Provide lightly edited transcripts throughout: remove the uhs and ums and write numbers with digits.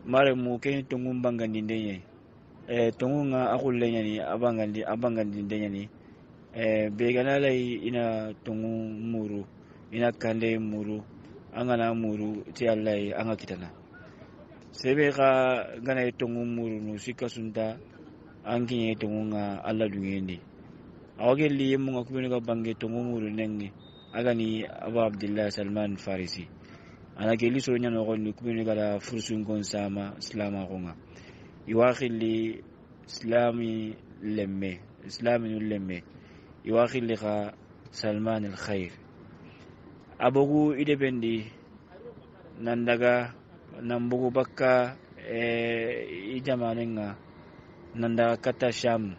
mare mu ken tungum bangandi ndenye tungunga akulle nyani abangandi ndenye be gana lay ina tungu muru ina kande muru angana muru ti Allah anga kitana sebe ka gana tungu muru no sikasunta angi tungunga Allah dungendi awageli munga kubini ka bange tungu muru nengi agani Abu Abdullah Salman Farisi ana geli so nyano gonni kubini kala fursun kon sama islama gonga iwakhili islami lemme iwakhili ka Salman al Khair abogu idebendi nandaga nambugu bakka ijamanenga nanda kata Sham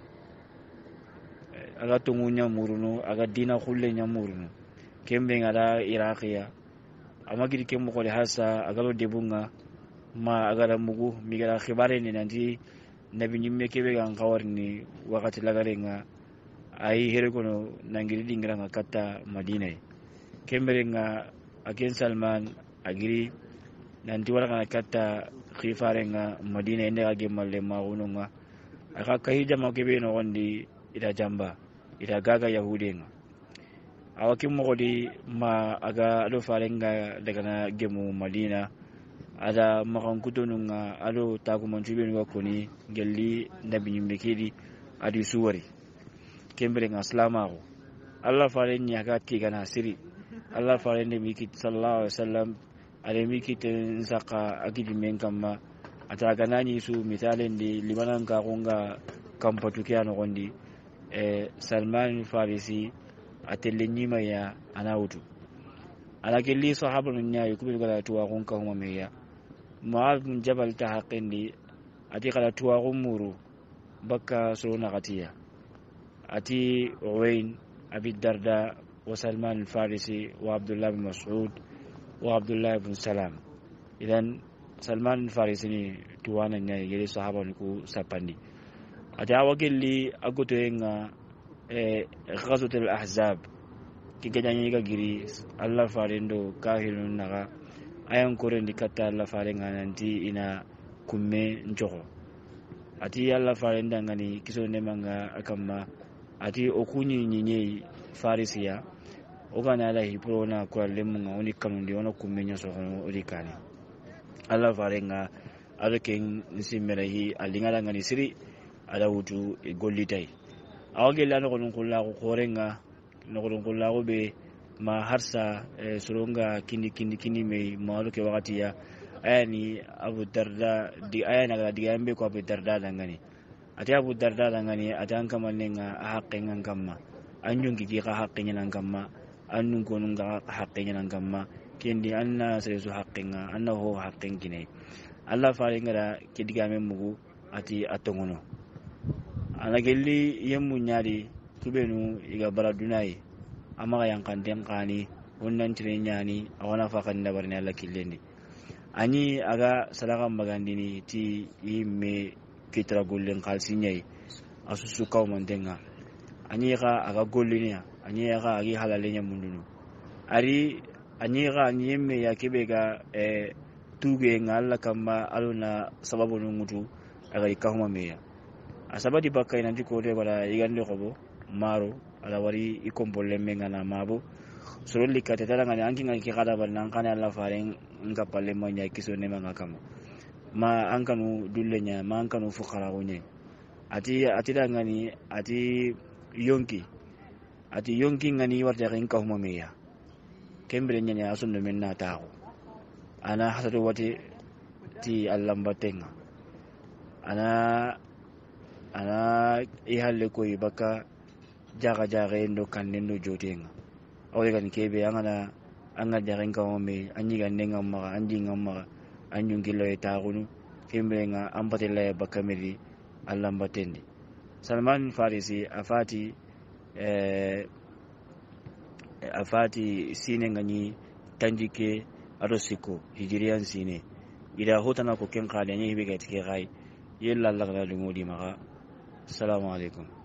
aga tungunya muruno aga dina khulle nya muruno kembe ngada Iraqiya amagiri kemu ko hasa agalo debunga ma agara mugu migara khibare ni nanti nabi nyimme kebe gan kawarni wakati lagarenga ai here kono nangiri dingranga kata Madina kembere nga agen Salman agiri nanti wala kata khifarenga Madina ende age malle maununga aka kahija makebe no gondi ida jamba ida gaga yahudenga awakim mogodi ma aga ado farenga daga na gemu Madina ada makan kutonunga ado taguman tubenu koni gelli nabi nyimekedi adi suwari kembere nga salamago Allah faren yaga tigana siri Allah faren nabi kit sallallahu alaihi wasallam ale mikit saka agidi menkamma ata ganani su misalen di libanan ka gonga kampatukiya no gondi Salman Farisi atellenyima ya anautu alakelli sahaba nya yukubil gala tuwa gonka huma meya Mu'adh bin Jabal ta haqindi ati kala tuwa gumuru bakka suruna qatiya ati Uwayn Abi Darda wa Salman Farisi wa Abdullah bin Mas'ud wa Abdullah bin Salam idan Salman Farisi ni tuwana nya yele sahaba ku sapandi ati awagelli agotoyenga غزوة الأحزاب كي جاني غيري الله فارندو كاهلون نغا ayan koren di kata Allah farenga nanti ina kumme njoko ati Allah farenda ngani kiso nemanga akamma ati okunyi nyinyi farisia ogana ala hiprona kwa lemunga oni kanundi ona kumme nyoso hono orikani Allah farenga adoken nsimerahi alingala ngani siri ala wutu gollitai awagela no konon kullahu korenga no konon kullahu be ma harsa suronga kindi me maalo ke wakati ya ayani Abu Darda di ayana ga di ambe ko Abu Darda dangani ati Abu Darda dangani atanka manenga haqqen ngamma anyun gi ka haqqen ngamma annun ko nunga haqqen ngamma kendi anna sesu haqqen annahu haqqen kinai Allah faringa da kidiga men mugu ati atongono anagelli yemmu nyaari kubenu iga baradunai amaga yankanden qani wonnan tire nyani awana fakan dabarni alla killendi ani aga salaga magandini ti imme kitra gollen qalsinyai asusu kawmandenga ani ga aga gollinya ani ga agi halalenya mundunu ari ani ga nyemme yakebe ga tuge ngalla kama aluna sababu nungutu aga ikahuma meya asabadi bakay nanti ko de bala igande ko maro ala wari ikombolle mengana mabo sorolli katetala ngani anki ngaki kada ban kana Allah faren nga palle manya kiso ne manga kama ma ankanu dullenya ma ankanu fuqara gonye ati da ngani ati yonki ngani warta ren ka huma meya kembre nyanya asunno menna taako ana hasatu wati ti Allah mbatenga ana ihalle ko ibaka jaga endo kanendo jotenga awde kan kebe angana anga jaren ka me anyi gandenga ma anji ngamma anyun kilo etagunu kembenga ampatella bakameli Allah mbatendi Salman Farisi afati sine ngani tandike arosiko hijriyan sine ida hotana ko ken qale nyi be gatike gai yella Allah la ngodi maga assalamu alaikum